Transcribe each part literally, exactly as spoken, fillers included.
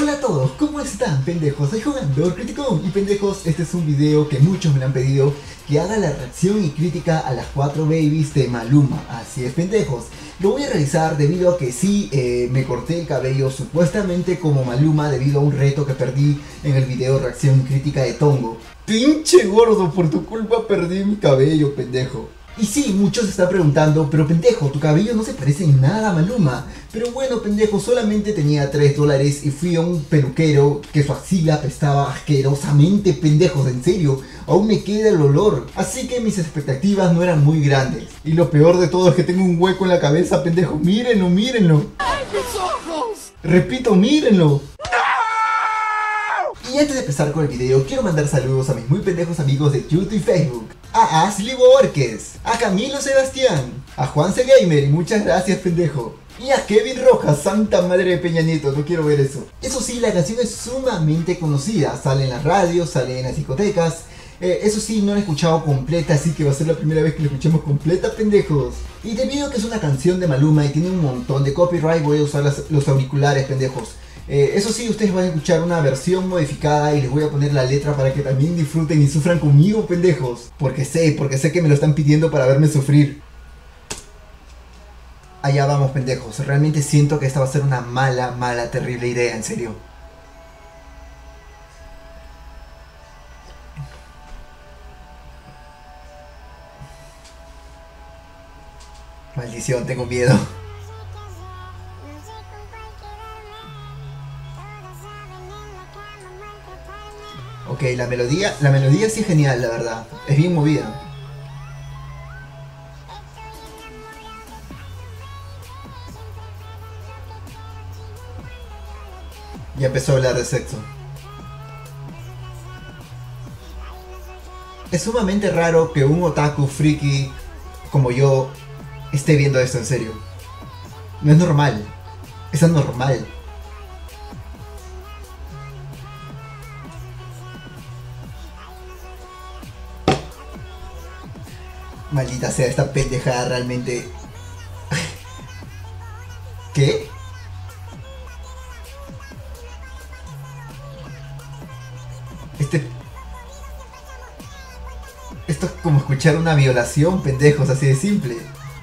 Hola a todos, ¿cómo están, pendejos? Soy Jugador Crítico y pendejos, este es un video que muchos me lo han pedido, que haga la reacción y crítica a las cuatro babies de Maluma. Así es, pendejos, lo voy a realizar debido a que sí, eh, me corté el cabello supuestamente como Maluma debido a un reto que perdí en el video reacción y crítica de Tongo. Pinche gordo, por tu culpa perdí mi cabello, pendejo. Y sí, muchos se están preguntando, pero pendejo, tu cabello no se parece en nada a Maluma. Pero bueno, pendejo, solamente tenía tres dólares y fui a un peluquero que su axila apestaba asquerosamente, pendejos, en serio. Aún me queda el olor. Así que mis expectativas no eran muy grandes. Y lo peor de todo es que tengo un hueco en la cabeza, pendejo. Mírenlo, mírenlo. ¡Ay, mis ojos! Repito, mírenlo. Y antes de empezar con el video, quiero mandar saludos a mis muy pendejos amigos de YouTube y Facebook. A Ashley Borges, a Camilo Sebastián, a Juan C. Gamer, y muchas gracias, pendejo. Y a Kevin Rojas, santa madre de Peña Nieto, no quiero ver eso. Eso sí, la canción es sumamente conocida, sale en las radios, sale en las discotecas. Eh, eso sí, no la he escuchado completa, así que va a ser la primera vez que la escuchemos completa, pendejos. Y debido a que es una canción de Maluma y tiene un montón de copyright, voy a usar las, los auriculares, pendejos. Eh, eso sí, ustedes van a escuchar una versión modificada y les voy a poner la letra para que también disfruten y sufran conmigo, pendejos. Porque sé, porque sé que me lo están pidiendo para verme sufrir. Allá vamos, pendejos. Realmente siento que esta va a ser una mala, mala, terrible idea, en serio. Maldición, tengo miedo. Ok, la melodía, la melodía sí es genial, la verdad. Es bien movida. Ya empezó a hablar de sexo. Es sumamente raro que un otaku friki como yo esté viendo esto en serio. No es normal. Es anormal. Maldita sea, esta pendejada realmente... ¿Qué? Este... Esto es como escuchar una violación, pendejos, así de simple.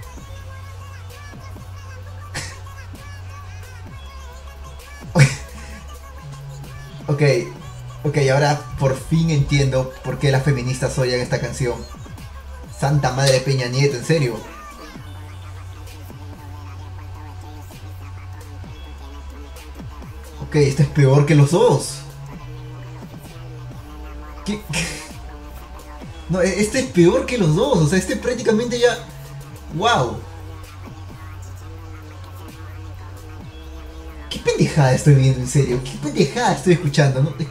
Ok, ok, ahora por fin entiendo por qué las feministas oyen esta canción. Santa madre de Peña Nieto, en serio. Ok, esto es peor que los dos. ¿Qué? No, este es peor que los dos. O sea, este prácticamente ya... ¡Wow! ¿Qué pendejada estoy viendo, en serio? ¿Qué pendejada estoy escuchando? ¿No?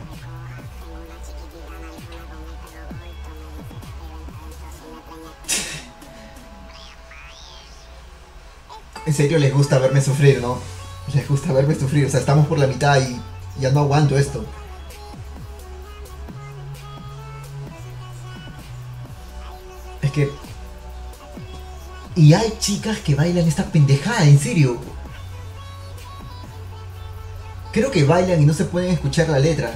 En serio les gusta verme sufrir, ¿no? Les gusta verme sufrir, o sea, estamos por la mitad y ya no aguanto esto. Es que... Y hay chicas que bailan esta pendejada, en serio. Creo que bailan y no se pueden escuchar la letra.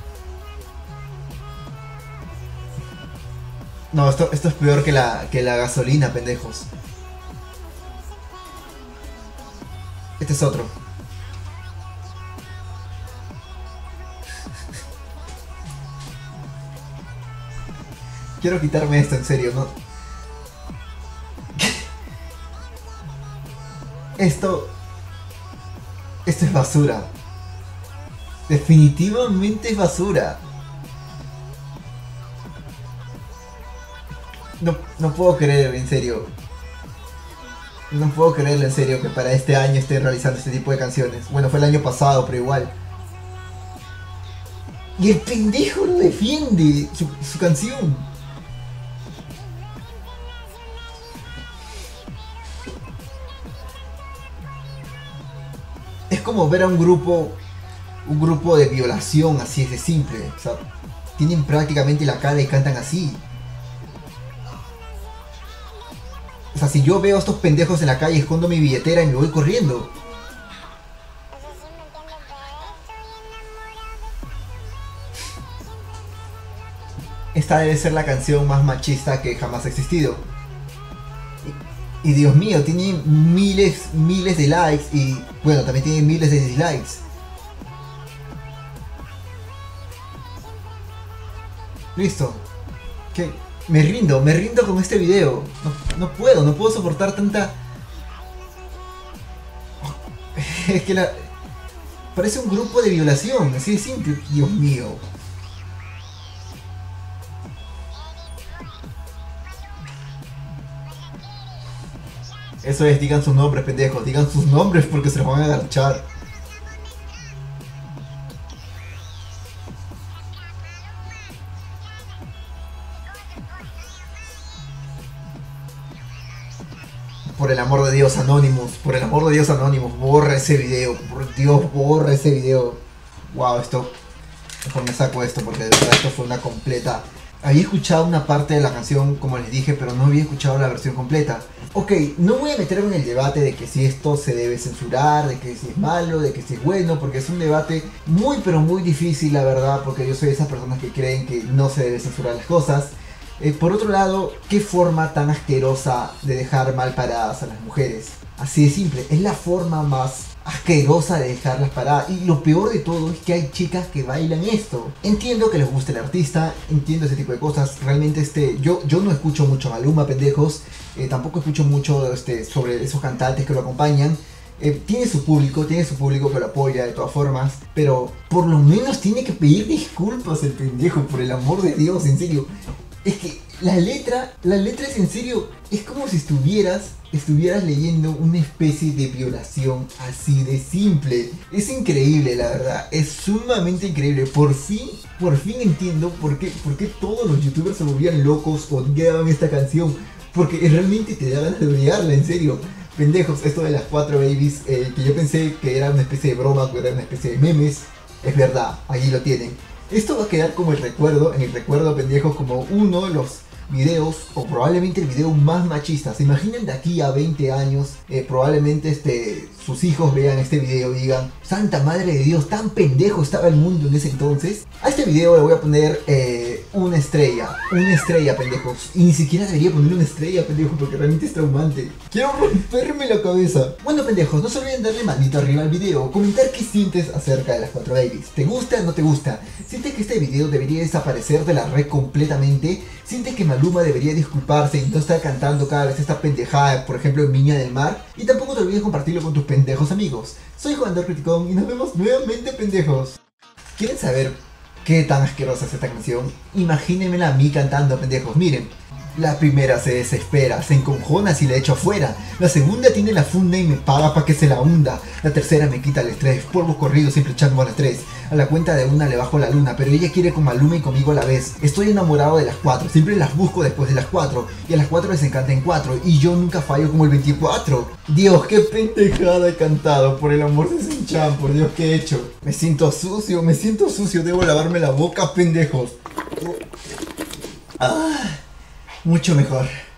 No, esto, esto es peor que la, que la gasolina, pendejos. Este es otro. Quiero quitarme esto, en serio, ¿no? Esto... Esto es basura. Definitivamente es basura. No, no puedo creer, en serio. No puedo creerlo, en serio, que para este año esté realizando este tipo de canciones. Bueno, fue el año pasado, pero igual. Y el pendejo no defiende su, su canción. Es como ver a un grupo, un grupo de violación, así es de simple. O sea, tienen prácticamente la cara y cantan así. O sea, si yo veo a estos pendejos en la calle, escondo mi billetera y me voy corriendo. esta debe ser la canción más machista que jamás ha existido. Y, y Dios mío, tiene miles, miles de likes y bueno, también tiene miles de dislikes. Listo. ¿Qué? Me rindo, me rindo con este video. No, no puedo, no puedo soportar tanta... Es que la... Parece un grupo de violación, así de simple. Dios mío. Eso es, digan sus nombres, pendejos. Digan sus nombres porque se los van a agarchar. Por el amor de Dios, Anonymous. Por el amor de Dios, Anonymous. Borra ese video. Por Dios, borra ese video. Wow, esto... Mejor me saco esto porque de verdad esto fue una completa... Había escuchado una parte de la canción, como les dije, pero no había escuchado la versión completa. Ok, no voy a meterme en el debate de que si esto se debe censurar, de que si es malo, de que si es bueno, porque es un debate muy pero muy difícil, la verdad, porque yo soy de esas personas que creen que no se debe censurar las cosas. Eh, por otro lado, qué forma tan asquerosa de dejar mal paradas a las mujeres. Así de simple, es la forma más asquerosa de dejarlas paradas. Y lo peor de todo es que hay chicas que bailan esto. Entiendo que les guste el artista, entiendo ese tipo de cosas. Realmente este, yo, yo no escucho mucho a Maluma, pendejos. Eh, tampoco escucho mucho este, sobre esos cantantes que lo acompañan. Eh, tiene su público, tiene su público que lo apoya de todas formas. Pero por lo menos tiene que pedir disculpas el pendejo, por el amor de Dios, en serio. Es que la letra, la letra es en serio, es como si estuvieras, estuvieras leyendo una especie de violación así de simple. Es increíble, la verdad, es sumamente increíble. Por fin, por fin entiendo por qué, por qué todos los youtubers se volvían locos o odiaban esta canción. Porque realmente te da ganas de odiarla, en serio. Pendejos, esto de las cuatro babies, eh, que yo pensé que era una especie de broma, que era una especie de memes, es verdad, allí lo tienen. Esto va a quedar como el recuerdo, en el recuerdo, pendejos, como uno de los videos, o probablemente el video más machista. Se imaginan de aquí a veinte años, eh, probablemente este, sus hijos vean este video y digan: Santa madre de Dios, tan pendejo estaba el mundo en ese entonces. A este video le voy a poner eh, una estrella, una estrella, pendejos. Y ni siquiera debería poner una estrella, pendejos, porque realmente es traumante. Quiero romperme la cabeza. Bueno, pendejos, no se olviden darle manito arriba al video, comentar qué sientes acerca de las cuatro babies. ¿Te gusta o no te gusta? ¿Sientes que este video debería desaparecer de la red completamente? ¿Sientes que Maluma debería disculparse y no estar cantando cada vez esta pendejada, por ejemplo en Viña del Mar? Y tampoco te olvides compartirlo con tus pendejos amigos. Soy Jugador Criticón y nos vemos nuevamente, pendejos. ¿Quieren saber qué tan asquerosa es esta canción? Imagínenmela a mí cantando, pendejos. Miren, la primera se desespera, se encojona si la echo afuera. La segunda tiene la funda y me paga pa' que se la hunda. La tercera me quita el estrés, polvos corridos siempre echando a las tres. A la cuenta de una le bajo la luna, pero ella quiere con Maluma y conmigo a la vez. Estoy enamorado de las cuatro, siempre las busco después de las cuatro. Y a las cuatro les encanta en cuatro, y yo nunca fallo como el veinticuatro. Dios, qué pendejada he cantado, por el amor de Sinchan, por Dios, ¿qué he hecho? Me siento sucio, me siento sucio, debo lavarme la boca, pendejos. Ah, mucho mejor.